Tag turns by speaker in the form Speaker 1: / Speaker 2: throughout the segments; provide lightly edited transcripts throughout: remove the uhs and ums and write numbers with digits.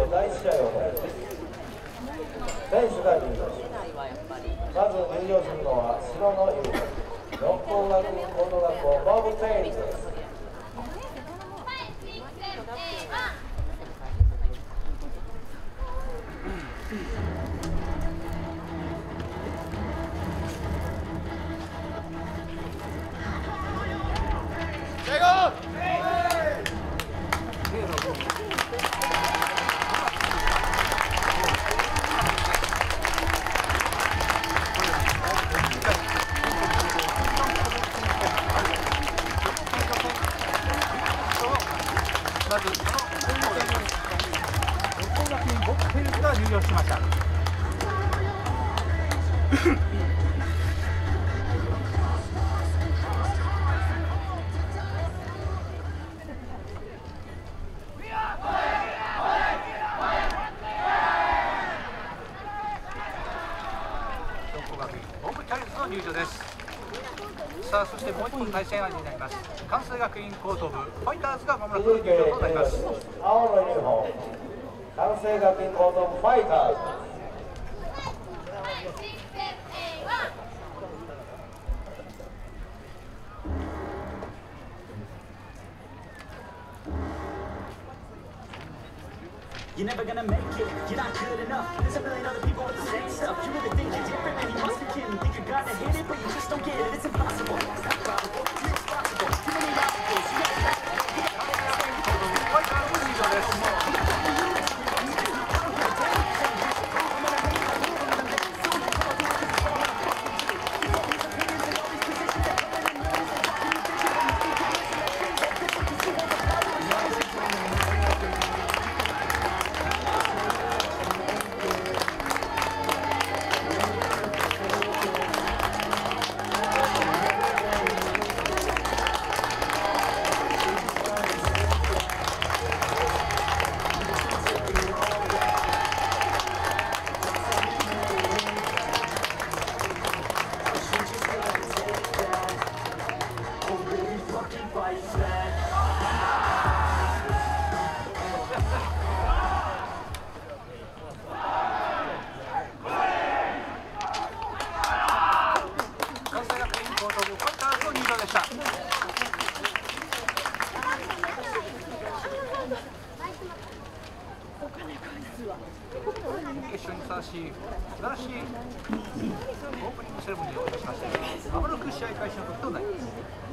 Speaker 1: 第1試合を行います。選手が入場します。まず入場するのは白のユニフォーム、六甲学院高等学校ボブ・テイルズです。
Speaker 2: まずその六甲学院ボブ・テイルズが入場しました。入場です。さあ、そしてもう一本対戦相手になります関西学院高等部ファイターズがまもなく入場となります。
Speaker 1: 青のユニフォーム、関西学院高等部ファイターズ。
Speaker 3: You're never gonna make it, you're not good enough. There's a million other people with the same stuff. You really think you're different, man, you must be kidding. Think you're gonna hit it, but you just don't get it, it's impossible. It's not probable, you're irresponsible. Too many obstacles, you gotta stop. 決勝にふさわしい素晴らしいオープニングセレモニーをいたしまして、まもなく試合開始の時となります。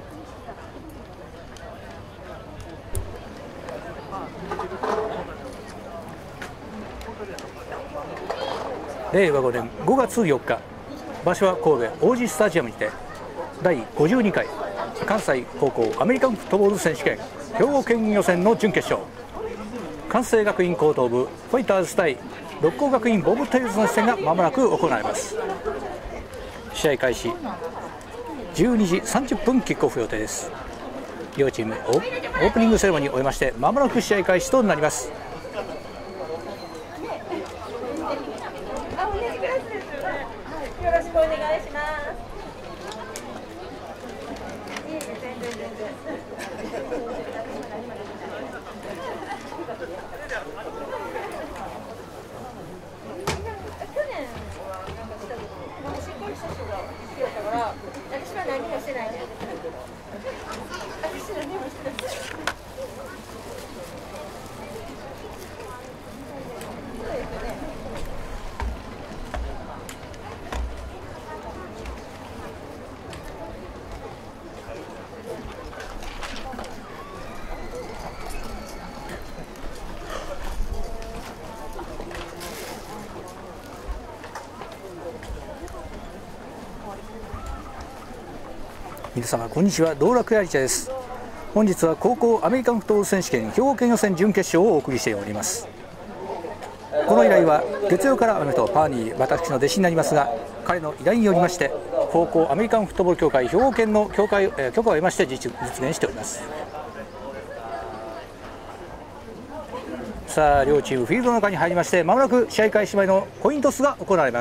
Speaker 4: 令和5年5月4日、場所は神戸王子スタジアムにて第52回関西高校アメリカンフットボール選手権兵庫県予選の準決勝、関西学院高等部ファイターズ対六甲学院ボブ・テイルズの一戦がまもなく行われます。試合開始12時30分キックオフ予定です。両チームオープニングセレモニーを終えましてまもなく試合開始となります。
Speaker 5: よろしくお願いします。私は何もしてないんです。私は何もしてない。そうですよね。
Speaker 4: 皆様こんにちは、道楽やり茶です。本日は高校アメリカンフットボール選手権兵庫県予選準決勝をお送りしております。この依頼は月曜からアメフトパーニー、私の弟子になりますが、彼の依頼によりまして高校アメリカンフットボール協会兵庫県の許可を得まして実現しております。さあ両チームフィールドの中に入りまして、まもなく試合開始前のコイントスが行われます。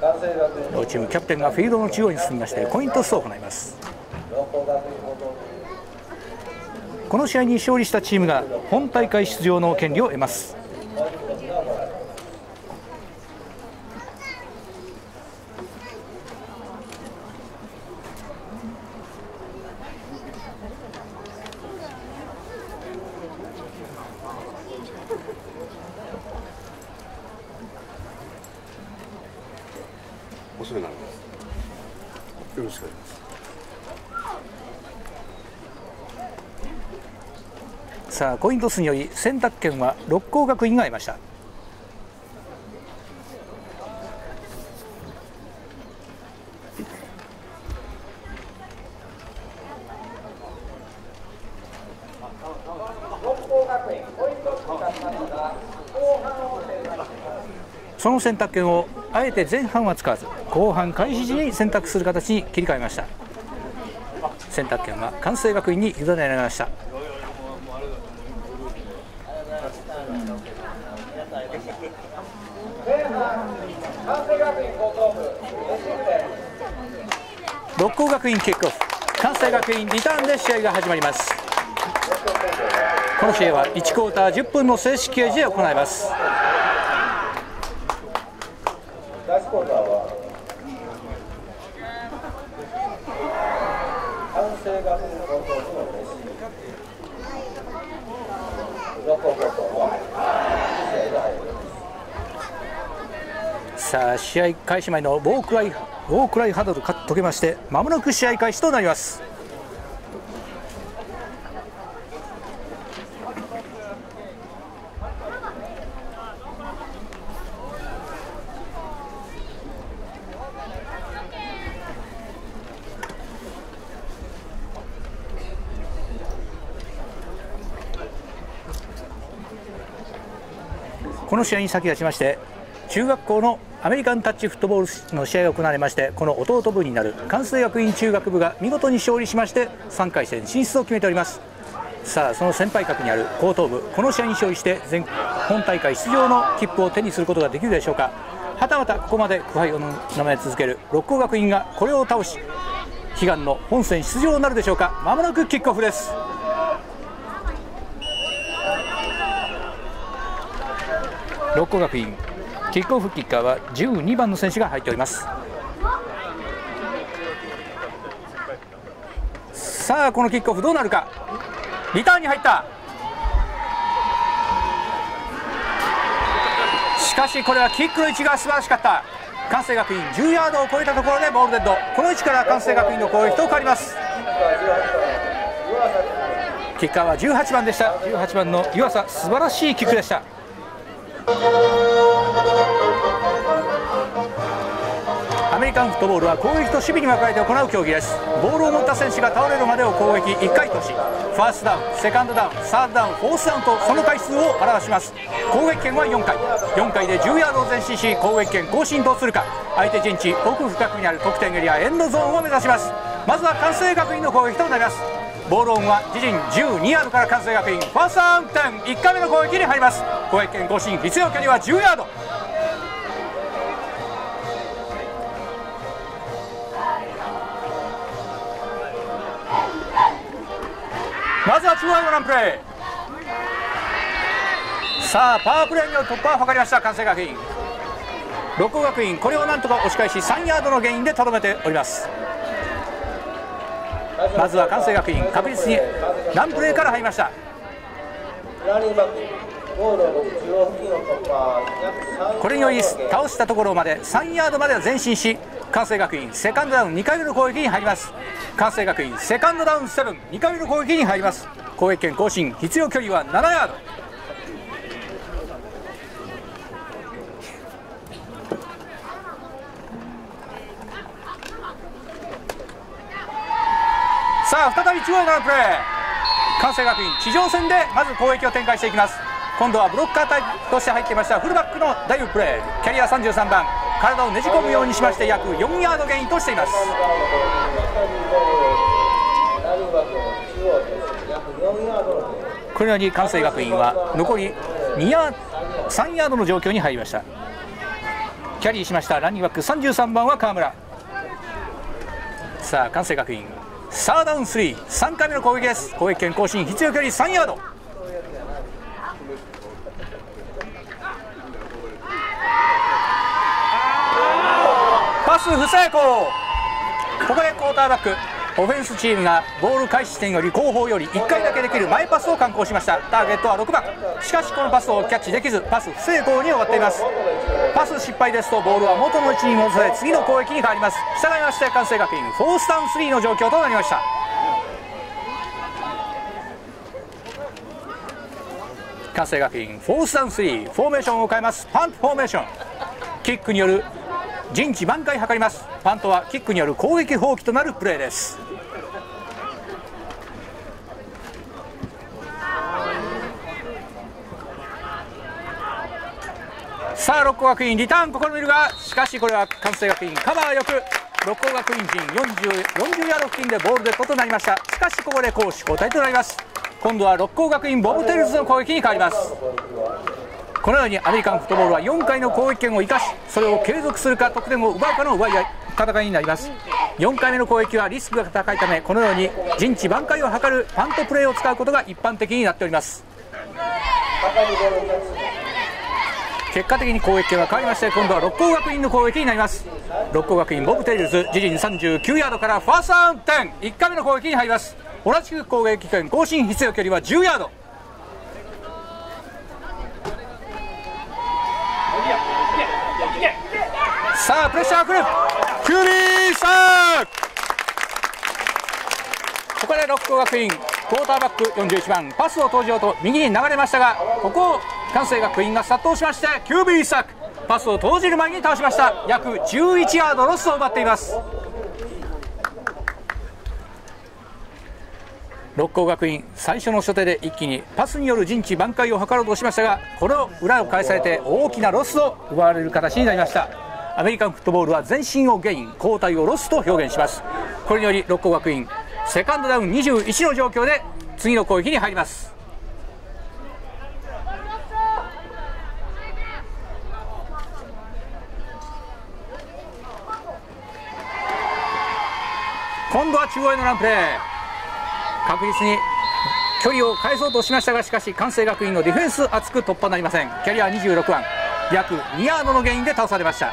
Speaker 4: 両チームキャプテンがフィールドの中央に進みましてコイントスを行います。この試合に勝利したチームが本大会出場の権利を得ます。
Speaker 5: お世話になります。よろしくお願いします。
Speaker 4: さあコイントスにより選択権は六甲学院が得ました。その選択権をあえて前半は使わず後半開始時に選択する形に切り替えました。選択権は関西学院に委ねられました。六甲学院キックオフ、関西学院リターンで試合が始まります。この試合は1クォーター10分の正式掲示で行います。
Speaker 1: 第1クォーターは関西学院高校部のレシーブ、六甲高校は試合が入ります。
Speaker 4: さあ試合開始前のウォークライハドルが解けましてまもなく試合開始となります。この試合に先立ちまして中学校のアメリカンタッチフットボールの試合が行われまして、この弟部になる関西学院中学部が見事に勝利しまして3回戦進出を決めております。さあその先輩格にある高等部、この試合に勝利して本大会出場の切符を手にすることができるでしょうか。はたまたここまで苦杯を舐め続ける六甲学院がこれを倒し悲願の本戦出場になるでしょうか。まもなくキックオフです。六甲学院キックオフキッカーは12番の選手が入っております。さあこのキックオフどうなるか。リターンに入った。しかしこれはキックの位置が素晴らしかった。関西学院10ヤードを超えたところでボールデッド。この位置から関西学院の攻撃と変わります。キッカーは18番でした。18番の湯浅、素晴らしいキックでした。アメリカンフットボールは攻撃と守備に分かれて行う競技です。ボールを持った選手が倒れるまでを攻撃1回とし、ファーストダウン、セカンドダウン、サードダウン、フォースダウンとその回数を表します。攻撃権は4回、4回で10ヤードを前進し攻撃権更新とするか、相手陣地奥深くにある得点エリアエンドゾーンを目指します。まずは関西学院の攻撃となります。ボールオンは自陣12ヤードから関西学院ファーストダウン1回目の攻撃に入ります。攻撃権更新、必要距離は10ヤード。まずは中央のランプレー。さあパワープレーによる突破を図りました関西学院。六甲学院これをなんとか押し返し3ヤードのゲインでとどめております。まずは関西学院確実にランプレーから入りました。これにより倒したところまで3ヤードまでは前進し、関西学院セカンドダウン2回目の攻撃に入ります。関西学院セカンドダウン7、2回目の攻撃に入ります。攻撃権更新、必要距離は7ヤード。さあ再び中央のランプレー。関西学院地上戦でまず攻撃を展開していきます。今度はブロッカー隊として入っていましたフルバックのダイブプレー、キャリア33番、体をねじ込むようにしまして約4ヤードゲインとしています。これより関西学院は残り3ヤードの状況に入りました。 キャリーしました。ランニングバック33番は川村。さあ関西学院サーダウン3、3回目の攻撃です。攻撃権更新、必要距離3ヤード。パス不成功。ここでクォーターバック、オフェンスチームがボール開始地点より後方より1回だけできる前パスを敢行しました。ターゲットは6番。しかしこのパスをキャッチできず、パス不成功に終わっています。パス失敗ですとボールは元の位置に戻され、次の攻撃に変わります。従いまして関西学院フォースダウン3の状況となりました。関西学院フォースダウン3、フォーメーションを変えます。パントフォーメーション、キックによる陣地挽回を図ります。パントはキックによる攻撃放棄となるプレーです。さあ六甲学院リターン試みるが、しかしこれは関西学院カバーよく、六甲学院陣40ヤード付近でボールデッドとなりました。しかしここで攻守交代となります。今度は六甲学院ボブテルズの攻撃に変わります。このようにアメリカンフットボールは4回の攻撃権を生かし、それを継続するか得点を奪うかの奪い合い戦いになります。4回目の攻撃はリスクが高いため、このように陣地挽回を図るパントプレーを使うことが一般的になっております。結果的に攻撃権は変わりまして、今度は六甲学院の攻撃になります。六甲学院ボブテイルズ自陣39ヤードからファーストダウン10、1回目の攻撃に入ります。同じく攻撃権更新、必要距離は10ヤード。さあプレッシャーが来る、キュービーサーク。ここで六甲学院クォーターバック41番パスを投じようと右に流れましたが、ここを関西学院が殺到しまして、キュービーサーク、パスを投じる前に倒しました。約11ヤードロスを奪っています。六甲学院最初の初手で一気にパスによる陣地挽回を図ろうとしましたが、この裏を返されて大きなロスを奪われる形になりました。アメリカンフットボールは前進をゲイン、後退をロスと表現します。これにより六甲学院セカンドダウン21の状況で次の攻撃に入ります。今度は中央へのランプレー、確実に距離を返そうとしましたが、しかし関西学院のディフェンス厚く突破なりません。キャリア26番、約2ヤードのゲインで倒されました。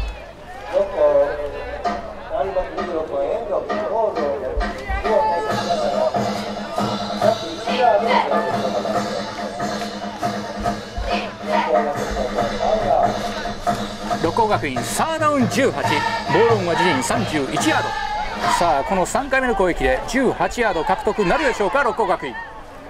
Speaker 4: 六甲学院サーダウン18、ボールオンは自陣31ヤード。さあこの3回目の攻撃で18ヤード獲得なるでしょうか、六甲学院。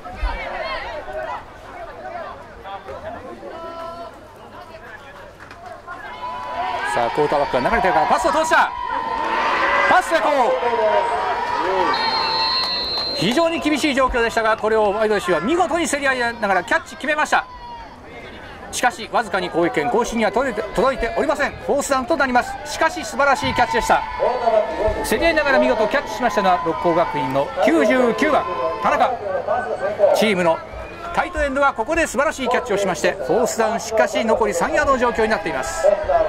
Speaker 4: さあクォーターバックが流れてるからパスを通した、パス成功。非常に厳しい状況でしたが、これをワイドレシーは見事に競り合いながらキャッチ決めました。しかしわずかに攻撃権更新には届いておりません。フォースダウンとなります。しかし素晴らしいキャッチでした。競り合いながら見事キャッチしましたのは六甲学院の99番田中。チームのタイトエンドはここで素晴らしいキャッチをしまして、フォースダウン、しかし残り3ヤードの状況になっています。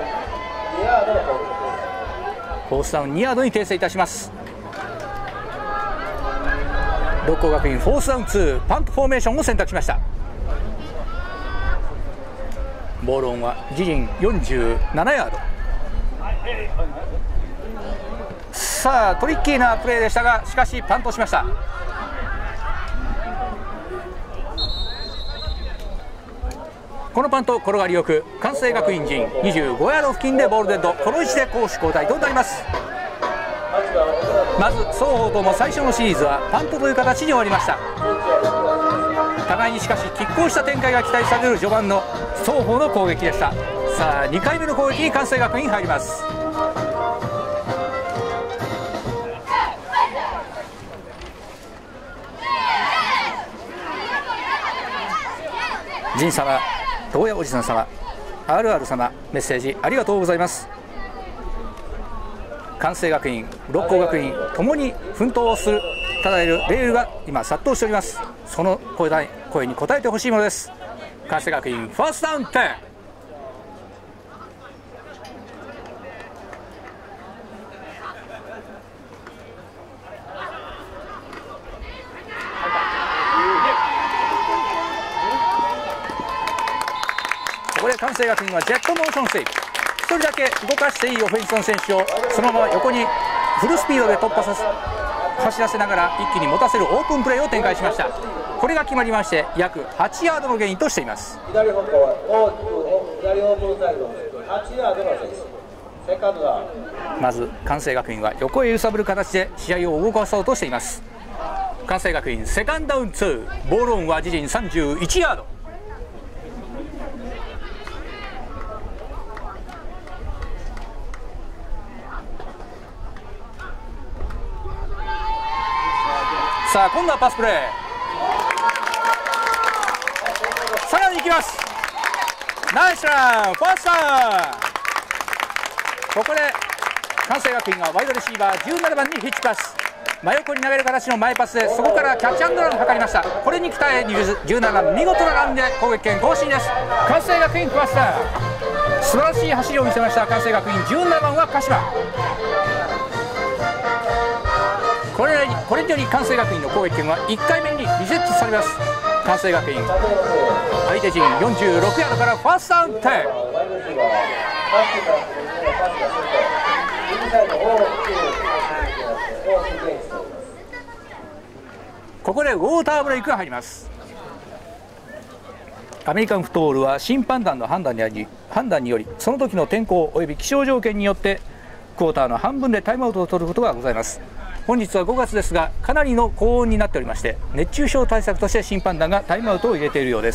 Speaker 4: フォースダウン2ヤードに訂正いたします。六甲学院フォースダウン2、パントフォーメーションを選択しました。ボールオンは自陣47ヤード。さあトリッキーなプレーでしたが、しかしパントしました。このパント転がりよく、関西学院陣25ヤード付近でボールデッド、この位置で攻守交代となります。まず双方とも最初のシリーズはパントという形に終わりました。互いにしかし拮抗した展開が期待される序盤の双方の攻撃でした。さあ2回目の攻撃に関西学院入ります。仁様、東野おじさん様、RR 様、メッセージありがとうございます。関西学院、六甲学院ともに奮闘をするただえるレールが今殺到しております。その声に応えてほしいものです。関西学院ファーストダウン10。 関西学院はジェットモーションセーブ。1人だけ動かしていいオフェンスの選手をそのまま横にフルスピードで突破させ走らせながら一気に持たせるオープンプレーを展開しました。これが決まりまして約8ヤードのゲインとしています。
Speaker 1: 左方向は大きく左オープンサイド8ヤードの選手、セカンドダウン。
Speaker 4: まず関西学院は横へ揺さぶる形で試合を動かそうとしています。関西学院セカンドダウン2、ボールオンは自陣31ヤード。さあ今度はパスプレー、さらに行きます。ナイスラン、ファーストダウン。ここで関西学院がワイドレシーバー17番にヒッチパス、真横に投げる形の前パスでそこからキャッチアンドランを図りました。これに期待17番見事なランで攻撃権更新です。関西学院ファーストダウン、素晴らしい走りを見せました関西学院。17番は鹿島。これにより関西学院の攻撃権は1回目にリセットされます。関西学院相手陣46ヤードからファーストダウン10。ここでウォーターブレイクが入ります。アメリカンフットボールは審判団の判断によりその時の天候および気象条件によってクォーターの半分でタイムアウトを取ることがございます。本日は5月ですがかなりの高温になっておりまして、熱中症対策として審判団がタイムアウトを入れているようです。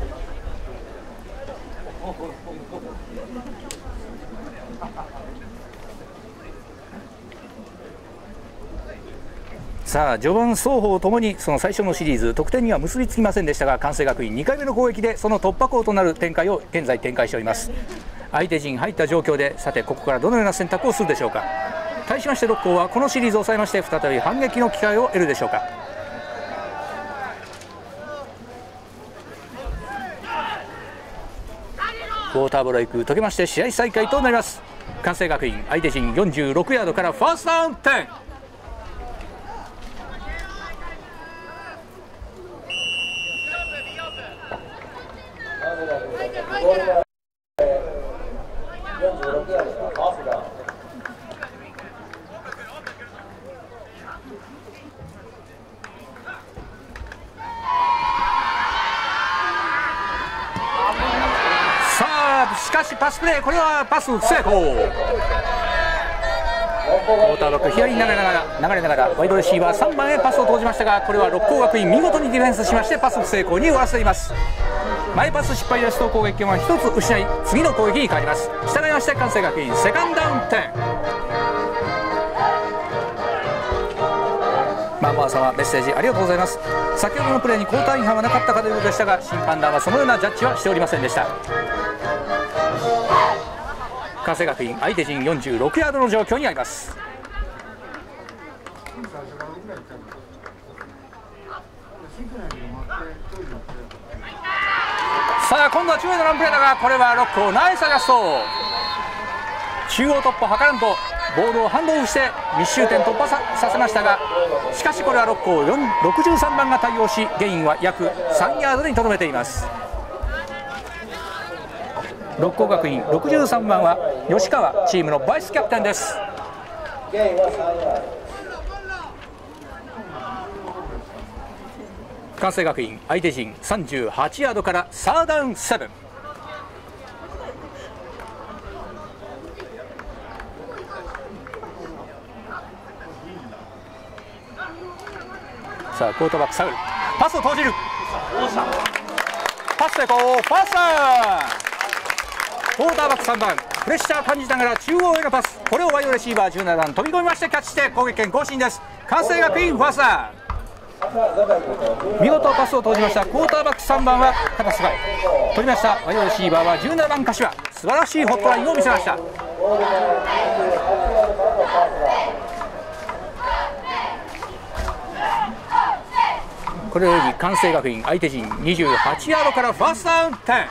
Speaker 4: さあ序盤双方ともにその最初のシリーズ得点には結びつきませんでしたが、関西学院2回目の攻撃でその突破口となる展開を現在展開しております。相手陣入った状況でさてここからどのような選択をするでしょうか。対しまして六甲はこのシリーズを抑えまして再び反撃の機会を得るでしょうか。ウォーターブレイク解けまして試合再開となります。関西学院相手陣46ヤードからファーストダウン10。しかしパスプレー、これはパス不成功。クォーターバック左に流れながらワイドレシーバー3番へパスを投じましたが、これは六甲学院見事にディフェンスしましてパス不成功に終わらせています。前パス失敗ですと攻撃権は1つ失い次の攻撃に変わります。従いまして関西学院セカンドダウン10。マーさんはメッセージありがとうございます。先ほどのプレーに交代違反はなかったかということでしたが審判団はそのようなジャッジはしておりませんでした。関西学院相手陣46ヤードの状況にあります。さあ今度は中央のランプレーだがこれは六甲ナイスアジャスト。中央突破図らんとボールをハンドオフして密集点突破 させましたが、しかしこれは六甲63番が対応しゲインは約3ヤードにとどめています。六甲学院63番は吉川、チームのバイスキャプテンです。関西学院相手陣38ヤードからサードダウン7。さあクォーターバックサウルパスを投じる、パス成功、ファーストダウン。クォーターバック3番プレッシャー感じながら中央へのパス、これをワイドレシーバー17番飛び込みましてキャッチして攻撃権更新です。関西学院ファーストダウン、見事パスを投じました。クォーターバック3番は肩すがい取りました。ワイドレシーバーは17番柏、素晴らしいホットラインを見せました。これより関西学院相手陣28ヤードからファーストダウン10。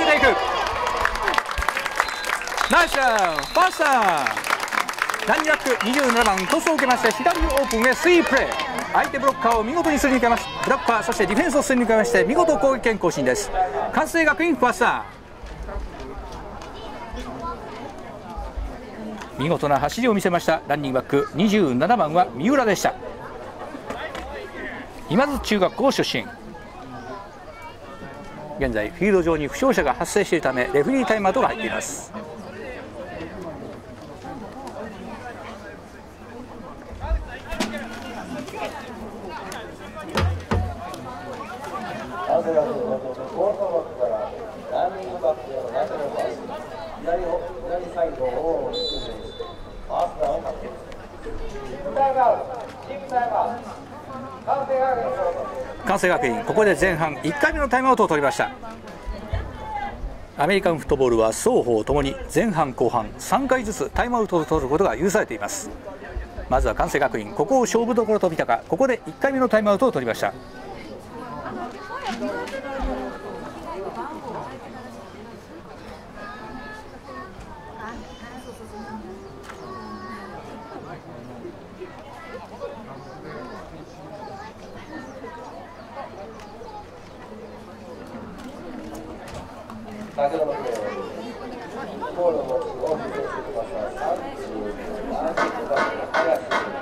Speaker 4: けていく。ナイスラン、ファースター。ランニングバック27番トスを受けまして左オープンへスイーププレー。相手ブロッカーを見事にすり抜けます。ブロッカーそしてディフェンスをすり抜けまして見事攻撃権更新です。関西学院ファースター。見事な走りを見せましたランニングバック27番は三浦でした。今津中学校出身。現在フィールド上に負傷者が発生しているためレフェリータイムアウトが入っています。関西学院ここで前半1回目のタイムアウトを取りました。アメリカンフットボールは双方ともに前半後半3回ずつタイムアウトを取ることが許されています。まずは関西学院ここを勝負どころと見たか、ここで1回目のタイムアウトを取りました。
Speaker 1: 先ほどのプレーボールを持つ大きくしてきました37番の林。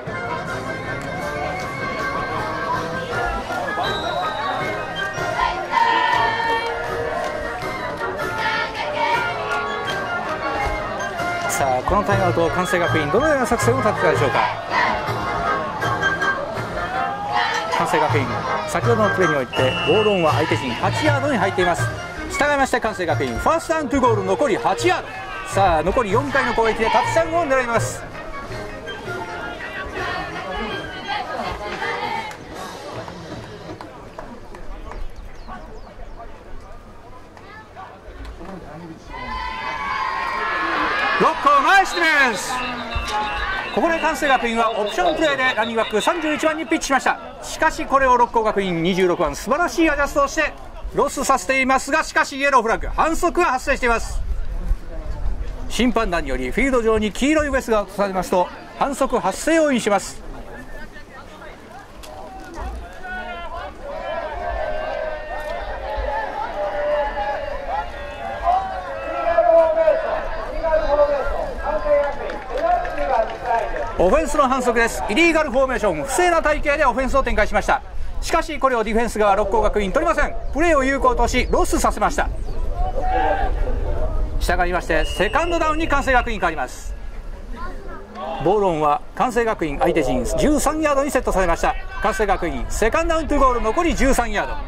Speaker 4: さあこのタイムアウトを関西学院どのような作戦を立てたでしょうか。関西学院先ほどのプレーにおいてボールオンは相手陣8ヤードに入っています。従いまして関西学院ファーストダウン2ゴール残り8ヤード。さあ残り4回の攻撃でタッチダウンを狙います。6個ナイスディフェンス。ここで関西学院はオプションプレーでランニングバック31番にピッチしました。しかしこれを六甲学院26番素晴らしいアジャストをしてロスさせていますが、しかしイエローフラッグ反則が発生しています。審判団によりフィールド上に黄色いウエスが落とされますと反則発生を意味します。オフェンスの反則です。イリーガルフォーメーション、不正な隊形でオフェンスを展開しました。しかしこれをディフェンス側六甲学院取りません。プレーを有効としロスさせました。従いましてセカンドダウンに関西学院変わります。ボールオンは関西学院相手陣13ヤードにセットされました。関西学院セカンドダウン2ゴール残り13ヤード。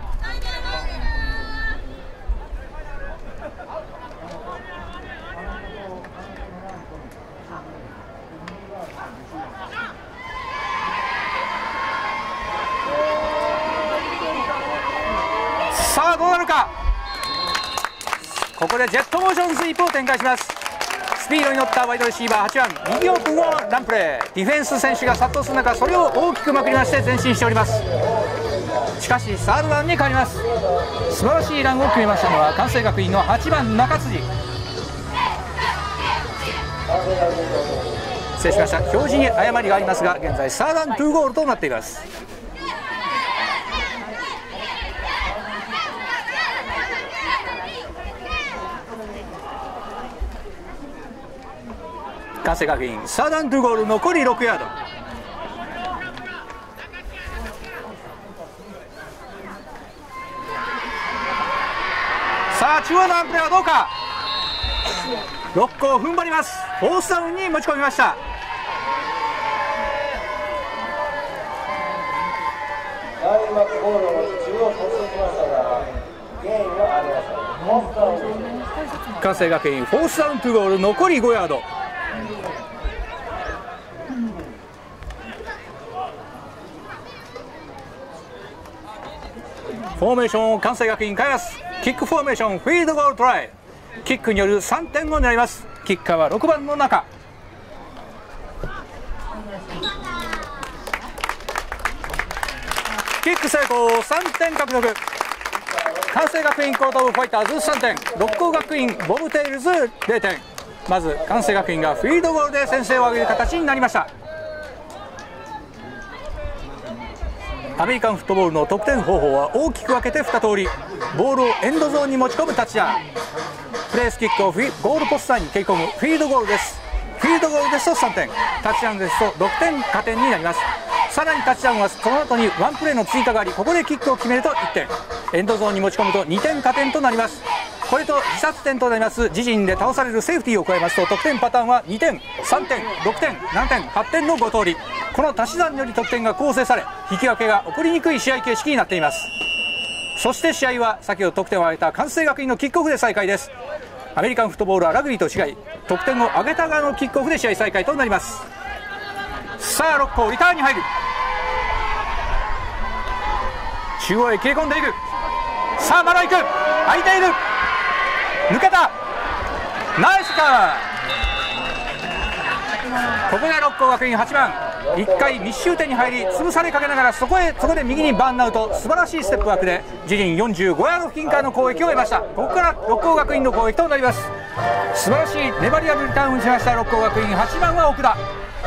Speaker 4: さあどうなるか。ここでジェットモーションスイープを展開します。スピードに乗ったワイドレシーバー8番右オープンをランプレー。ディフェンス選手が殺到する中それを大きくまくりまして前進しております。しかしサードランに変わります。素晴らしいランを決めましたのは関西学院の8番中辻。失礼しました、表示に誤りがありますが現在サードダウン2ゴールとなっています。関西学院サードダウン2ゴール残り6ヤード。さあ中央のアンプレーはどうか。6個を踏ん張ります。フォースダウンに持ち込みました。
Speaker 1: ラインバックボールを中央突進しましたがゲインはありません。フォースダウン
Speaker 4: 関西学院フォースダウン2ゴール残り5ヤード。フォーメーションを関西学院変えます。キックフォーメーションフィールドゴールトライ。キックによる3点を狙います。キッカーは6番の中。キック成功、3点獲得。 関西学院コートオブファイターズ3点、六甲学院ボブテイルズ0点。まず関西学院がフィールドゴールで先制を挙げる形になりました。アメリカンフットボールの得点方法は大きく分けて2通り。ボールをエンドゾーンに持ち込むタッチダウン、プレースキックをゴールポスト内に蹴り込むフィールドゴールです。フィールドゴールですと3点、タッチダウンですと6点加点になります。さらにタッチダウンはその後にワンプレーの追加があり、ここでキックを決めると1点、エンドゾーンに持ち込むと2点加点となります。これと自殺点となります自陣で倒されるセーフティーを加えますと、得点パターンは2点、3点、6点、7点、8点の5通り。この足し算により得点が構成され、引き分けが起こりにくい試合形式になっています。そして試合は先ほど得点を挙げた関西学院のキックオフで再開です。アメリカンフットボールはラグビーと違い、得点を挙げた側のキックオフで試合再開となります。さあ6個リターンに入る、中央へ切り込んでいく。さあまだ行く、空いている、抜けた、ナイスカー。ここで六甲学院8番1回密集点に入り潰されかけながら、そこで右にバーンアウト、素晴らしいステップワークで自陣45ヤード付近からの攻撃を得ました。ここから六甲学院の攻撃となります。素晴らしい粘りあるリターンをしました六甲学院。8番は奥田。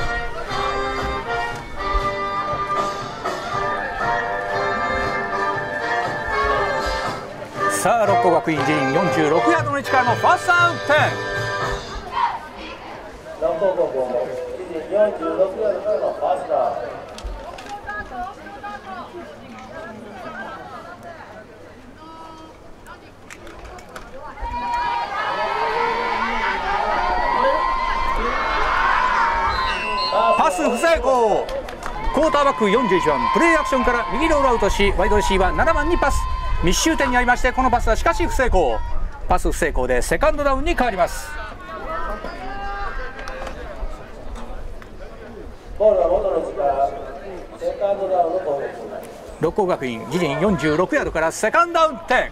Speaker 4: さあ六甲学院自陣46ヤードの位置からのファーストダウン10。
Speaker 1: 六甲高校自陣46ヤードからのファーストダウン。
Speaker 4: パス不成功。クォーターバック41番プレーアクションから右ロールアウトし、ワイドレシーバー7番にパス、密集点にありまして、このパスはしかし不成功。パス不成功でセカンドダウンに変わります。
Speaker 1: ボールは元の位置からセカンドダウンの攻撃になります。
Speaker 4: 六甲学院自陣46ヤードからセカンドダウン10。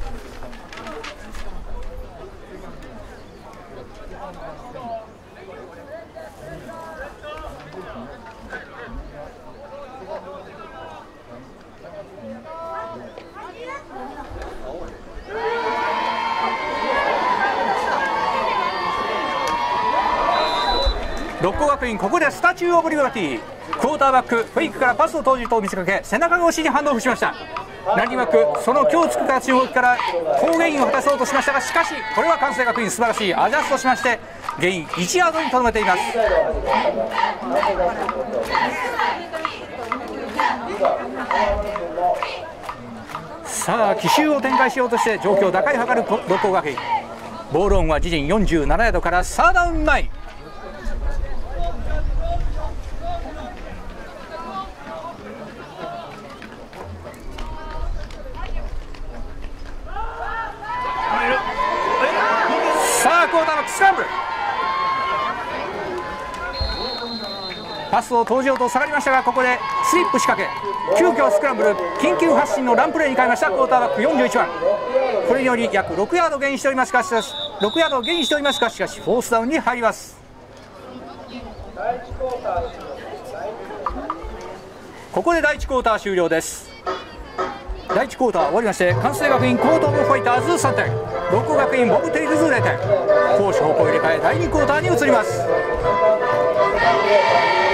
Speaker 4: 六甲学院ここでスタチューオブリバティ、クォーターバックフェイクからパスを投じと見せかけ、背中越しにハンドオフしました。何枠その今日つく形の動きから高ゲインを果たそうとしましたが、しかしこれは関西学院素晴らしいアジャストしましてゲイン1ヤードにとどめています。さあ奇襲を展開しようとして状況打開を図る六甲学院。ボールオンは自陣47ヤードからサーダウン前。さあクォーターバックスクランブル、パスを投じようと下がりましたが、ここでスリップ仕掛け、急遽スクランブル緊急発進のランプレーに変えました。クォーターバック41番、これにより約6ヤードゲインしておりますが、しかしフォースダウンに入ります。ここで第1クォーター終了です。第1クォーター終わりまして、関西学院コートオブファイターズ3点、六甲学院ボブテイルズ0点、攻守方向入れ替え第2クォーターに移ります。